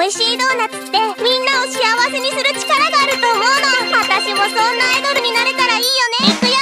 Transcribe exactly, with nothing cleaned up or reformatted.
味しいドーナツってみんなを幸せにする力があると思うの。私もそんなアイドルになれたらいいよね。いくよ。